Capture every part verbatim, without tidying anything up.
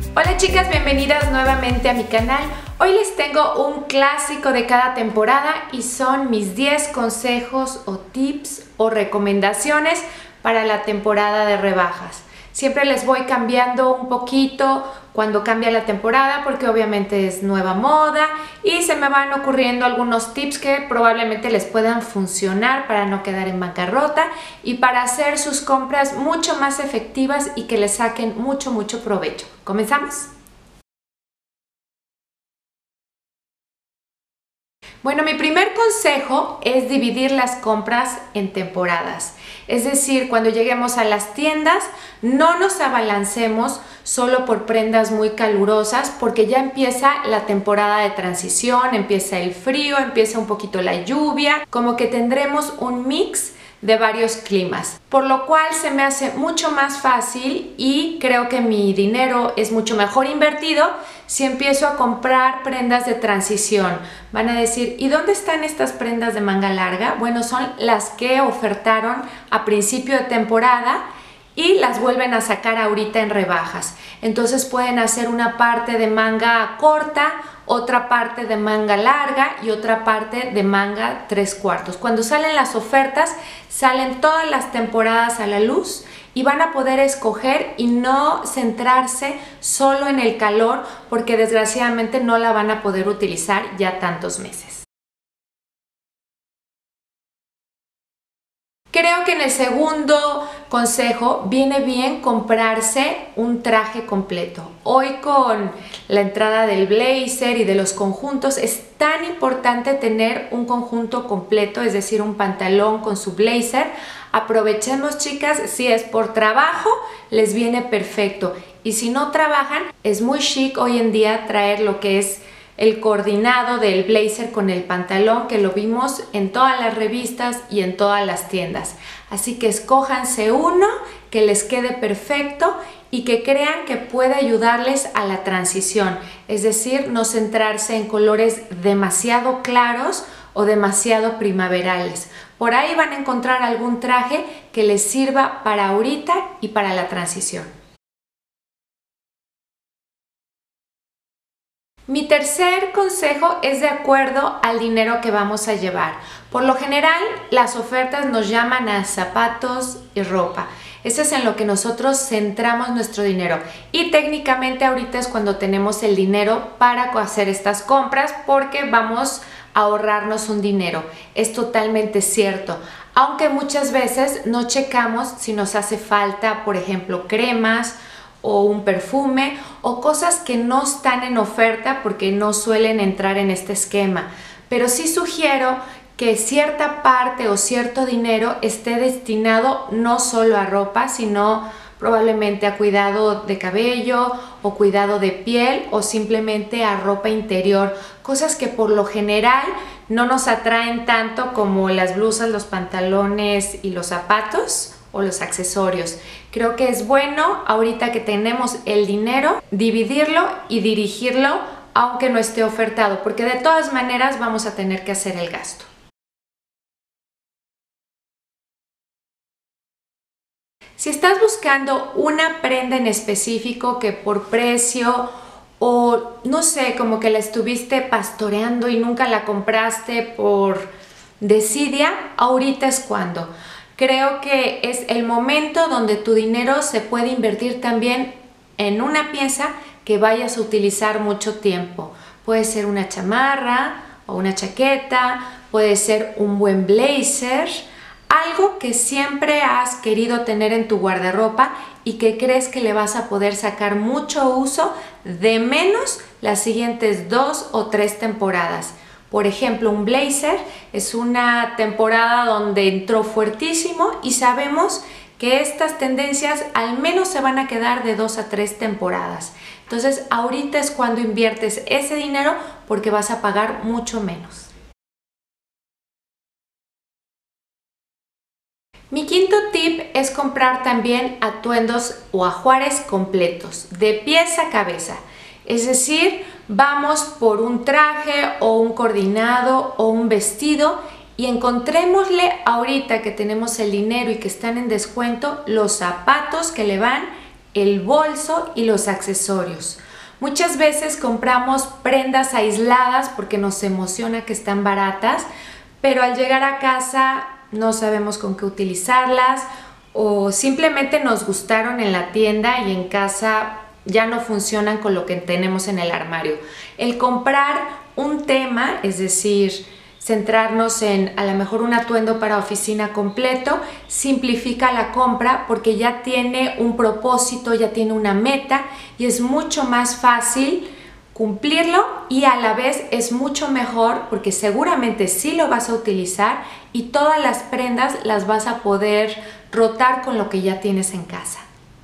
Hola chicas, bienvenidas nuevamente a mi canal. Hoy les tengo un clásico de cada temporada y son mis diez consejos o tips o recomendaciones para la temporada de rebajas. Siempre les voy cambiando un poquito cuando cambia la temporada porque obviamente es nueva moda y se me van ocurriendo algunos tips que probablemente les puedan funcionar para no quedar en bancarrota y para hacer sus compras mucho más efectivas y que les saquen mucho mucho provecho. ¿Comenzamos? Bueno, mi primer consejo es dividir las compras en temporadas. Es decir, cuando lleguemos a las tiendas, no nos abalancemos solo por prendas muy calurosas porque ya empieza la temporada de transición, empieza el frío, empieza un poquito la lluvia, como que tendremos un mix de varios climas, por lo cual se me hace mucho más fácil y creo que mi dinero es mucho mejor invertido si empiezo a comprar prendas de transición. Van a decir, ¿y dónde están estas prendas de manga larga? Bueno, son las que ofertaron a principio de temporada y las vuelven a sacar ahorita en rebajas. Entonces pueden hacer una parte de manga corta, otra parte de manga larga y otra parte de manga tres cuartos. Cuando salen las ofertas, salen todas las temporadas a la luz y van a poder escoger y no centrarse solo en el calor porque desgraciadamente no la van a poder utilizar ya tantos meses. Creo que en el segundo consejo viene bien comprarse un traje completo. Hoy con la entrada del blazer y de los conjuntos es tan importante tener un conjunto completo, es decir, un pantalón con su blazer. Aprovechemos, chicas, si es por trabajo les viene perfecto y si no trabajan es muy chic hoy en día traer lo que es el coordinado del blazer con el pantalón, que lo vimos en todas las revistas y en todas las tiendas. Así que escójanse uno que les quede perfecto y que crean que puede ayudarles a la transición. Es decir, no centrarse en colores demasiado claros o demasiado primaverales. Por ahí van a encontrar algún traje que les sirva para ahorita y para la transición. Mi tercer consejo es de acuerdo al dinero que vamos a llevar. Por lo general, las ofertas nos llaman a zapatos y ropa. Eso es en lo que nosotros centramos nuestro dinero. Y técnicamente ahorita es cuando tenemos el dinero para hacer estas compras porque vamos a ahorrarnos un dinero. Es totalmente cierto. Aunque muchas veces no checamos si nos hace falta, por ejemplo, cremas, o un perfume o cosas que no están en oferta porque no suelen entrar en este esquema. Pero sí sugiero que cierta parte o cierto dinero esté destinado no solo a ropa, sino probablemente a cuidado de cabello o cuidado de piel o simplemente a ropa interior, cosas que por lo general no nos atraen tanto como las blusas, los pantalones y los zapatos o los accesorios. Creo que es bueno ahorita que tenemos el dinero dividirlo y dirigirlo aunque no esté ofertado, porque de todas maneras vamos a tener que hacer el gasto. Si estás buscando una prenda en específico que por precio o no sé, como que la estuviste pastoreando y nunca la compraste por desidia, ahorita es cuando. Creo que es el momento donde tu dinero se puede invertir también en una pieza que vayas a utilizar mucho tiempo. Puede ser una chamarra o una chaqueta, puede ser un buen blazer, algo que siempre has querido tener en tu guardarropa y que crees que le vas a poder sacar mucho uso de menos las siguientes dos o tres temporadas. Por ejemplo, un blazer es una temporada donde entró fuertísimo y sabemos que estas tendencias al menos se van a quedar de dos a tres temporadas. Entonces, ahorita es cuando inviertes ese dinero porque vas a pagar mucho menos. Mi quinto tip es comprar también atuendos o ajuares completos, de pies a cabeza. Es decir, vamos por un traje o un coordinado o un vestido y encontrémosle ahorita que tenemos el dinero y que están en descuento los zapatos que le van el bolso y los accesorios. Muchas veces compramos prendas aisladas porque nos emociona que están baratas, pero al llegar a casa no sabemos con qué utilizarlas o simplemente nos gustaron en la tienda y en casa ya no funcionan con lo que tenemos en el armario. El comprar un tema, es decir, centrarnos en a lo mejor un atuendo para oficina completo, simplifica la compra porque ya tiene un propósito, ya tiene una meta y es mucho más fácil cumplirlo y a la vez es mucho mejor porque seguramente sí lo vas a utilizar y todas las prendas las vas a poder rotar con lo que ya tienes en casa.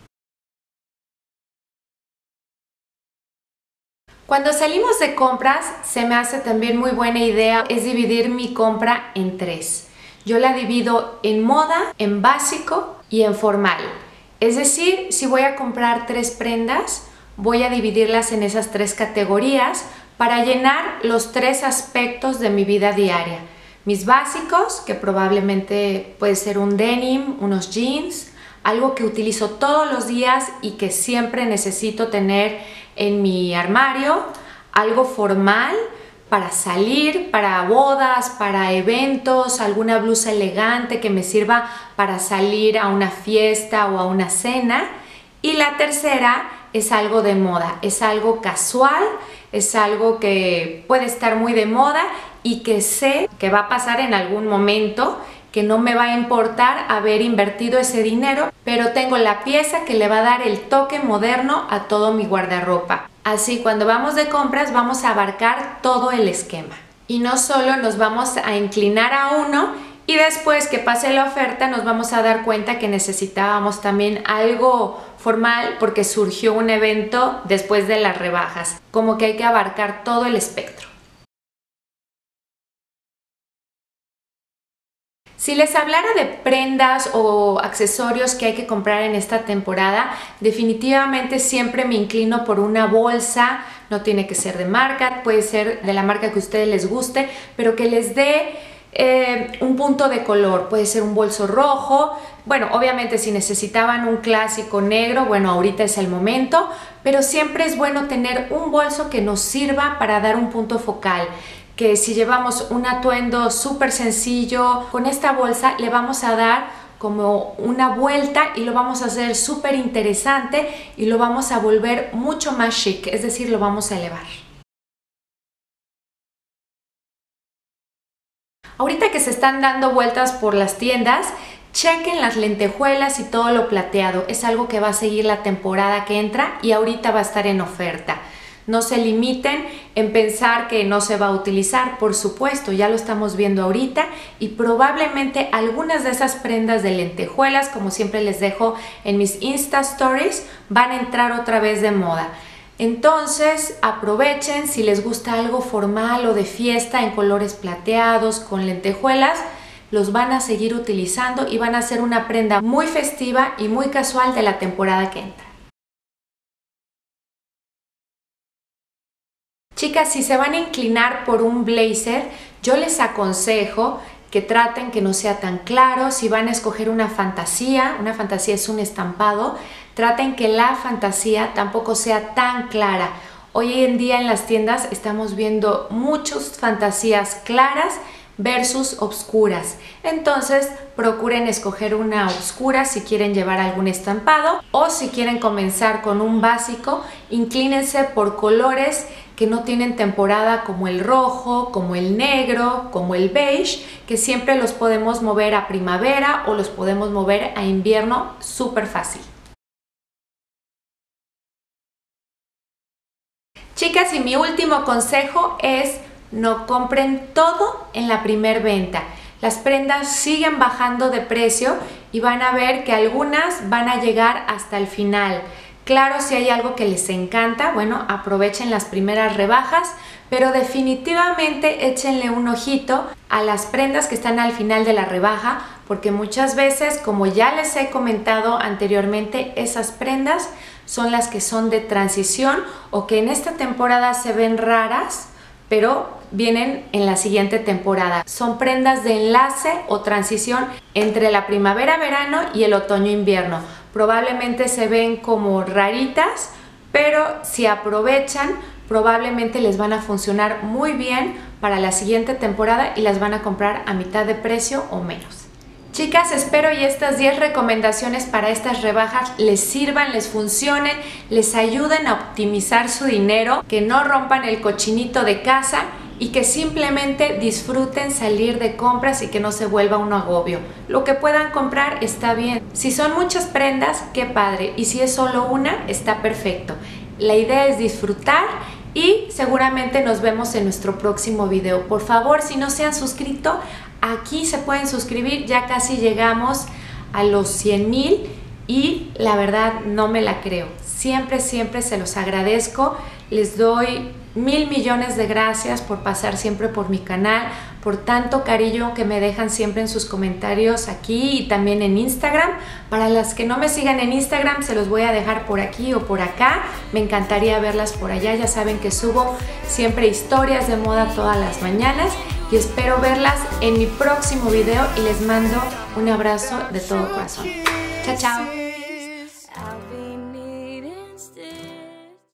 Cuando salimos de compras, se me hace también muy buena idea es dividir mi compra en tres. Yo la divido en moda, en básico y en formal. Es decir, si voy a comprar tres prendas, voy a dividirlas en esas tres categorías para llenar los tres aspectos de mi vida diaria. Mis básicos, que probablemente puede ser un denim, unos jeans, algo que utilizo todos los días y que siempre necesito tener en mi armario, algo formal para salir, para bodas, para eventos, alguna blusa elegante que me sirva para salir a una fiesta o a una cena. Y la tercera es algo de moda, es algo casual, es algo que puede estar muy de moda y que sé que va a pasar en algún momento, que no me va a importar haber invertido ese dinero, pero tengo la pieza que le va a dar el toque moderno a todo mi guardarropa. Así cuando vamos de compras vamos a abarcar todo el esquema. Y no solo nos vamos a inclinar a uno y después que pase la oferta nos vamos a dar cuenta que necesitábamos también algo formal porque surgió un evento después de las rebajas. Como que hay que abarcar todo el espectro. Si les hablara de prendas o accesorios que hay que comprar en esta temporada, definitivamente siempre me inclino por una bolsa. No tiene que ser de marca, puede ser de la marca que a ustedes les guste, pero que les dé eh, un punto de color. Puede ser un bolso rojo. Bueno, obviamente si necesitaban un clásico negro, bueno, ahorita es el momento, pero siempre es bueno tener un bolso que nos sirva para dar un punto focal. Que si llevamos un atuendo súper sencillo, con esta bolsa le vamos a dar como una vuelta y lo vamos a hacer súper interesante y lo vamos a volver mucho más chic, es decir, lo vamos a elevar. Ahorita que se están dando vueltas por las tiendas, chequen las lentejuelas y todo lo plateado, es algo que va a seguir la temporada que entra y ahorita va a estar en oferta. No se limiten en pensar que no se va a utilizar, por supuesto, ya lo estamos viendo ahorita y probablemente algunas de esas prendas de lentejuelas, como siempre les dejo en mis Insta Stories, van a entrar otra vez de moda. Entonces aprovechen, si les gusta algo formal o de fiesta en colores plateados con lentejuelas, los van a seguir utilizando y van a ser una prenda muy festiva y muy casual de la temporada que entra. Chicas, si se van a inclinar por un blazer, yo les aconsejo que traten que no sea tan claro. Si van a escoger una fantasía, una fantasía es un estampado, traten que la fantasía tampoco sea tan clara. Hoy en día en las tiendas estamos viendo muchas fantasías claras versus obscuras. Entonces procuren escoger una oscura si quieren llevar algún estampado o si quieren comenzar con un básico, inclínense por colores que no tienen temporada como el rojo, como el negro, como el beige, que siempre los podemos mover a primavera o los podemos mover a invierno súper fácil. Chicas, y mi último consejo es no compren todo en la primer venta. Las prendas siguen bajando de precio y van a ver que algunas van a llegar hasta el final. Claro, si hay algo que les encanta, bueno, aprovechen las primeras rebajas, pero definitivamente échenle un ojito a las prendas que están al final de la rebaja, porque muchas veces, como ya les he comentado anteriormente, esas prendas son las que son de transición o que en esta temporada se ven raras, pero vienen en la siguiente temporada. Son prendas de enlace o transición entre la primavera-verano y el otoño-invierno. probablemente se ven como raritas, pero si aprovechan, probablemente les van a funcionar muy bien para la siguiente temporada y las van a comprar a mitad de precio o menos. Chicas, espero y estas diez recomendaciones para estas rebajas les sirvan, les funcionen, les ayuden a optimizar su dinero, que no rompan el cochinito de casa y que simplemente disfruten salir de compras y que no se vuelva un agobio. Lo que puedan comprar está bien. Si son muchas prendas, qué padre. Y si es solo una, está perfecto. La idea es disfrutar y seguramente nos vemos en nuestro próximo video. Por favor, si no se han suscrito, aquí se pueden suscribir. Ya casi llegamos a los cien mil y la verdad no me la creo. Siempre, siempre se los agradezco. Les doy mil millones de gracias por pasar siempre por mi canal, por tanto cariño que me dejan siempre en sus comentarios aquí y también en Instagram. Para las que no me sigan en Instagram, se los voy a dejar por aquí o por acá. Me encantaría verlas por allá. Ya saben que subo siempre historias de moda todas las mañanas y espero verlas en mi próximo video y les mando un abrazo de todo corazón. Chao, chao.